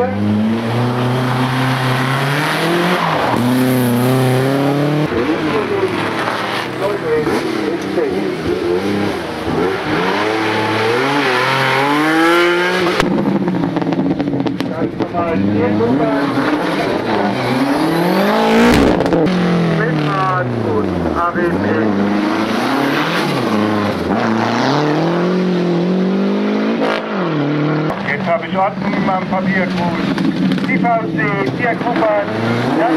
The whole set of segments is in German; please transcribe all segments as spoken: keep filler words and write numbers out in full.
Jetzt habe ich Ordnung in meinem Papierkrug. Die V C, vier Kuppern, das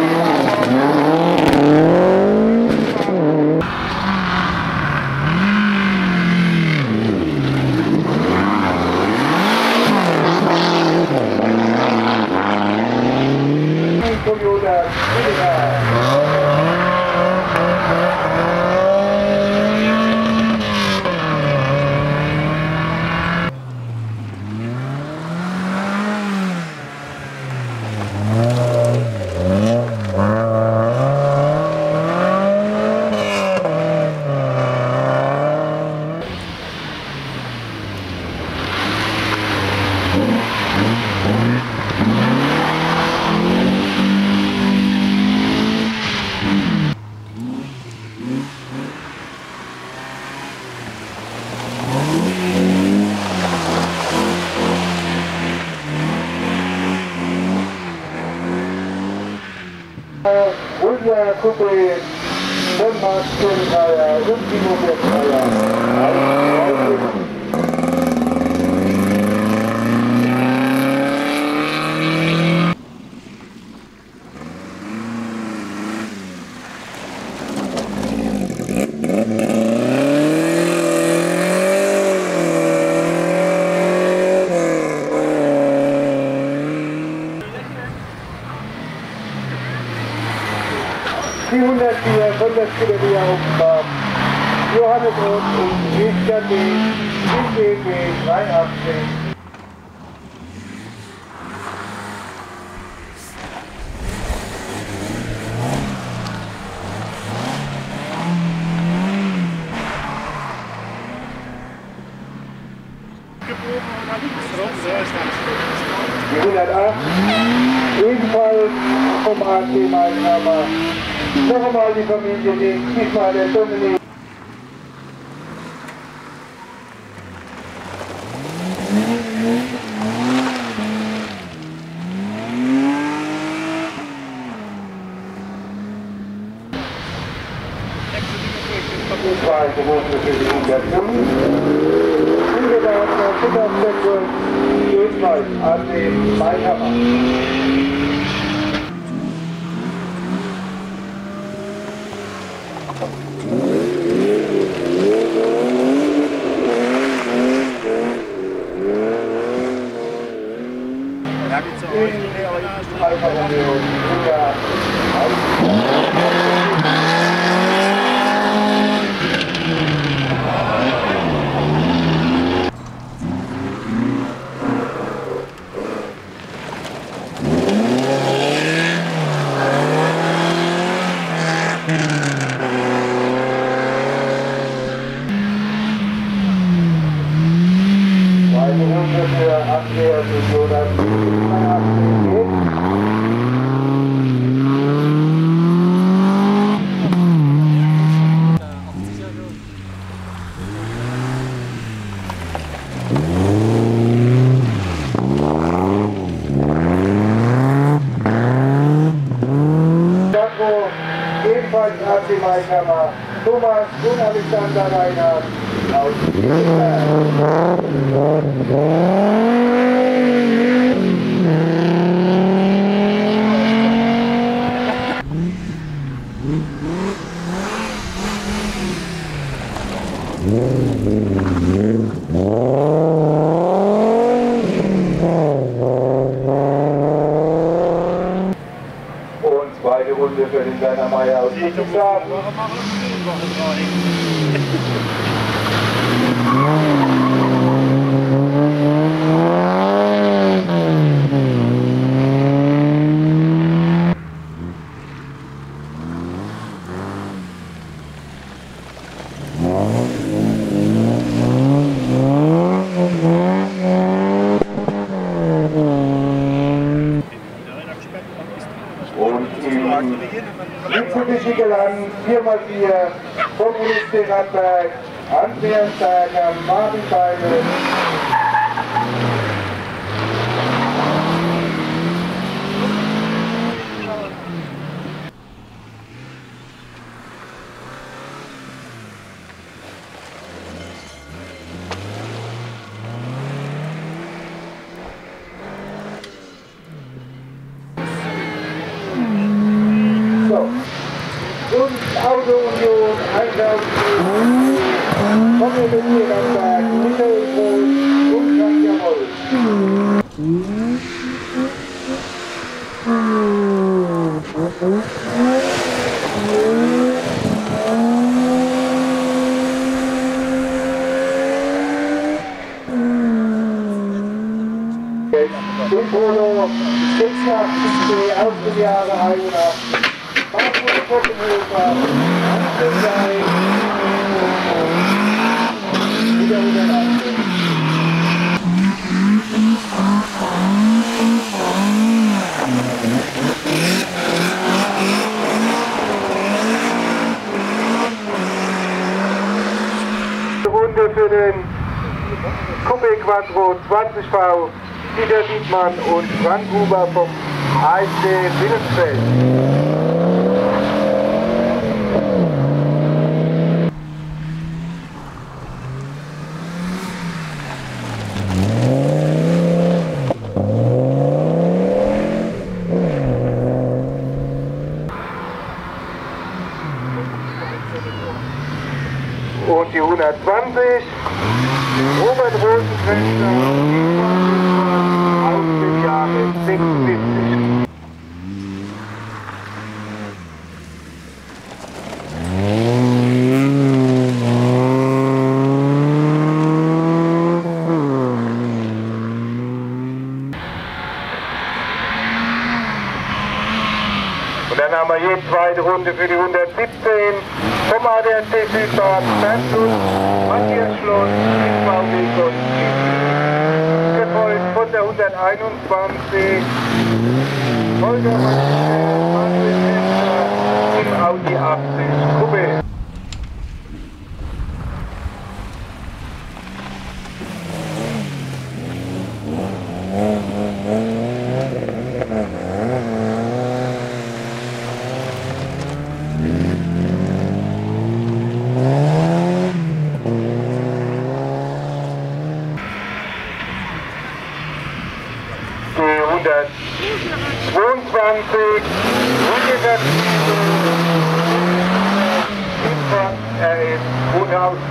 Computer, Ultra Coupé, Bonmark Stirnreiher und die Mobilreiher. vierhundertvier von der Scuderia Offenbach, Johannes Roth und Christian B. im B G dreiundachtzig. Die hundertacht, ebenfalls vom A C Mainhammer. Noch einmal die Familie links, diesmal der Dominik. Die zweite Runde für die hundertfünf. Ungedacht auf hundertsechs, ebenfalls A C Mainhammer. Alfa Romeo, Julia, zweite Runde für Andreas und Jonas. Ebenfalls A C Mainhammer, Thomas und Alexander Reinhardt aus und zweite Runde für den Werner Meier aus Ludwigshafen. Mitsubishi gelangt, vier mal vier, von Ulrich Radberg, Andreas Berger, Marvin Beine. Und Autounion, Einkaufsstraße, Tommy Mittellandberg, Michael Groß und Katja Moll. In Polo sechsundachtzig C aus dem Jahre einundachtzig. Markus Koppenhofer, Hans Sein, wieder hundertachtzig. Runde für den Coupé Quattro zwanzig V, Dieter Dietmann und Frank Huber vom A S C Willensfeld. Und die hundertzwanzig, Robert Rosenkrechter aus dem Jahre sechsundsiebzig. Und dann haben wir hier zweite Runde für die hundertsiebzehn. Vom A D A C Südbahn, Fernschluss, Matthias Schloss, V W Golf, gefolgt von der hunderteinundzwanzig, Holger Matthias, Martin Hensler im Audi achtzig Coupé. hundertzweiundzwanzig, Rüdiger R S zweitausend.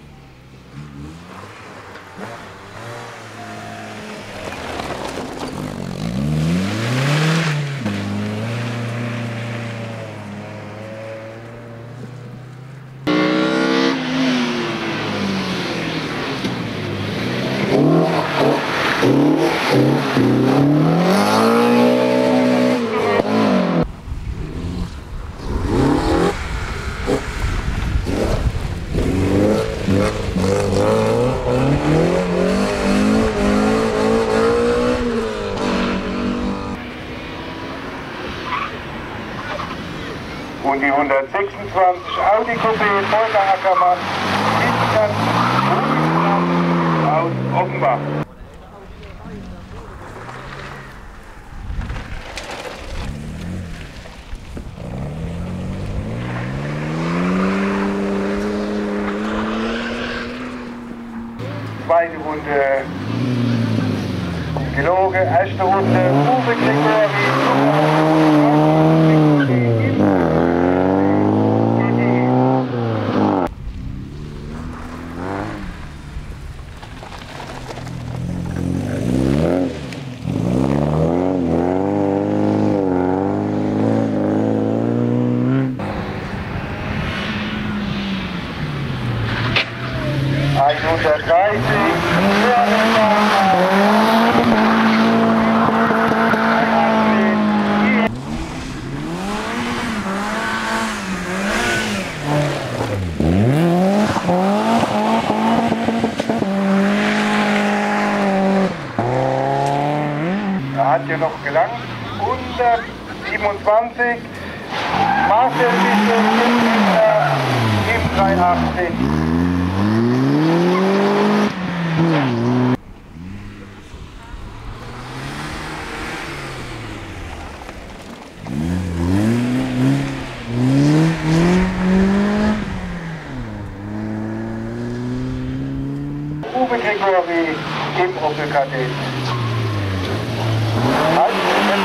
Und die hundertsechsundzwanzig Audi Coupé Volker Ackermann, aus Offenbach. Zweite Runde Geloge, erste Runde Uwe Gregori. hundertdreißig, da hat ja noch gelangt, hundertsiebenundzwanzig, Marcel Bischel, im dreihundertachtzig. Uwe Gregory im Opel Kadett. Halt,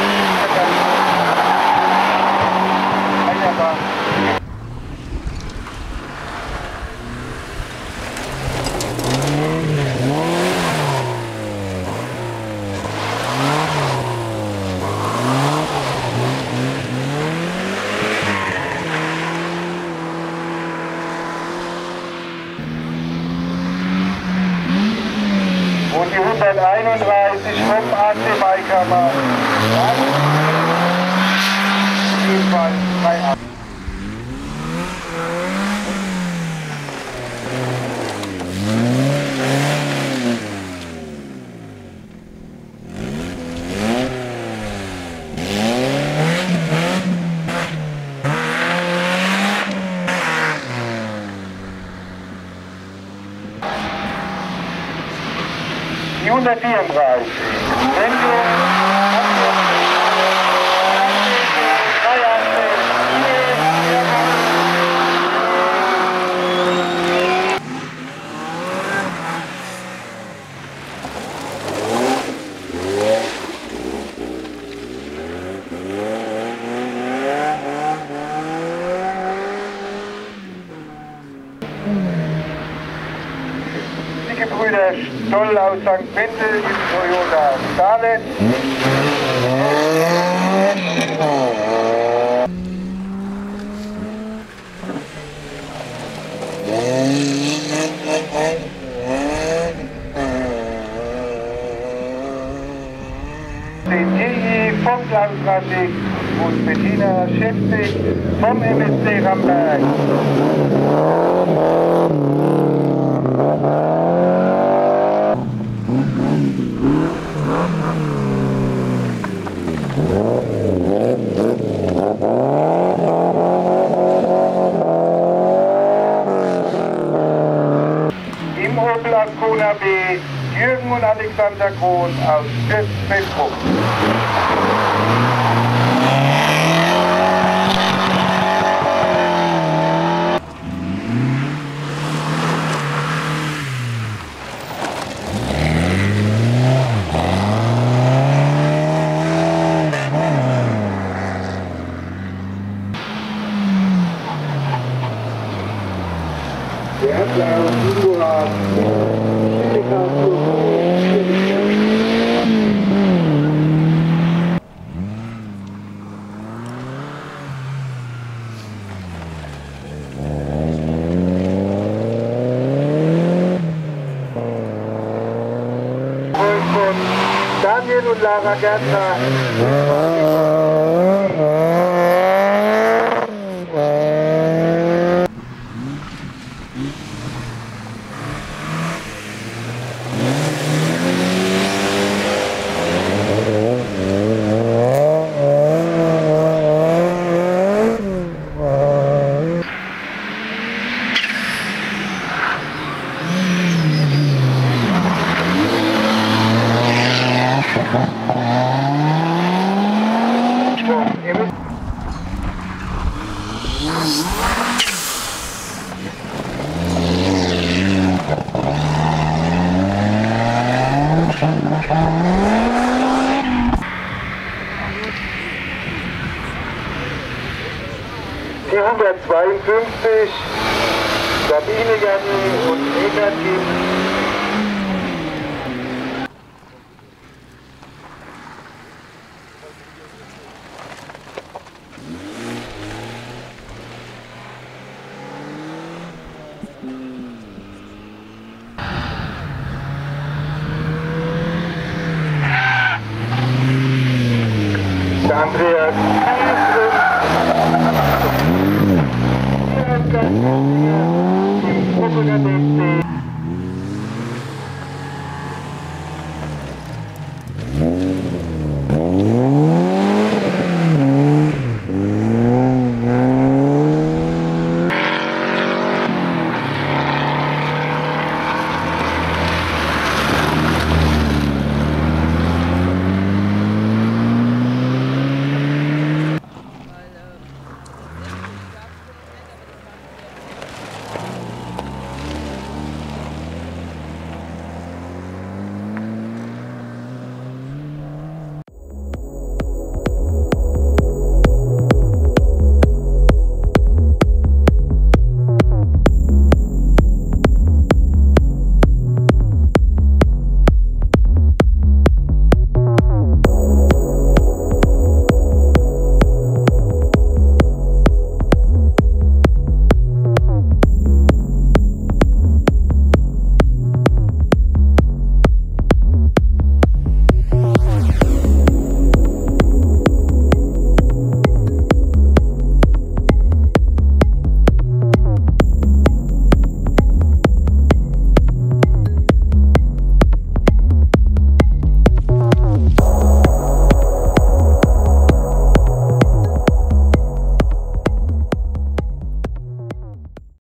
und die hunderteinunddreißig vom A C Beikammer. Ebenfalls drei ab. Die hundertvierunddreißig. Die Gebrüder Stoll aus Sankt Wendel im Toyota Starlet. Den T I vom Klaus Rasig und Bettina Schäfzig vom M S C Ramberg. Im Opel Ascona B Jürgen und Alexander Krohn aus Fürstenfeldbruck. Der Applaus Hugo Haas. Von Daniel und Lara Gärtner. Die hundertzweiundfünfzig, Sabine Janni und Eckart Kim. Der Andreas Im Opel Kadett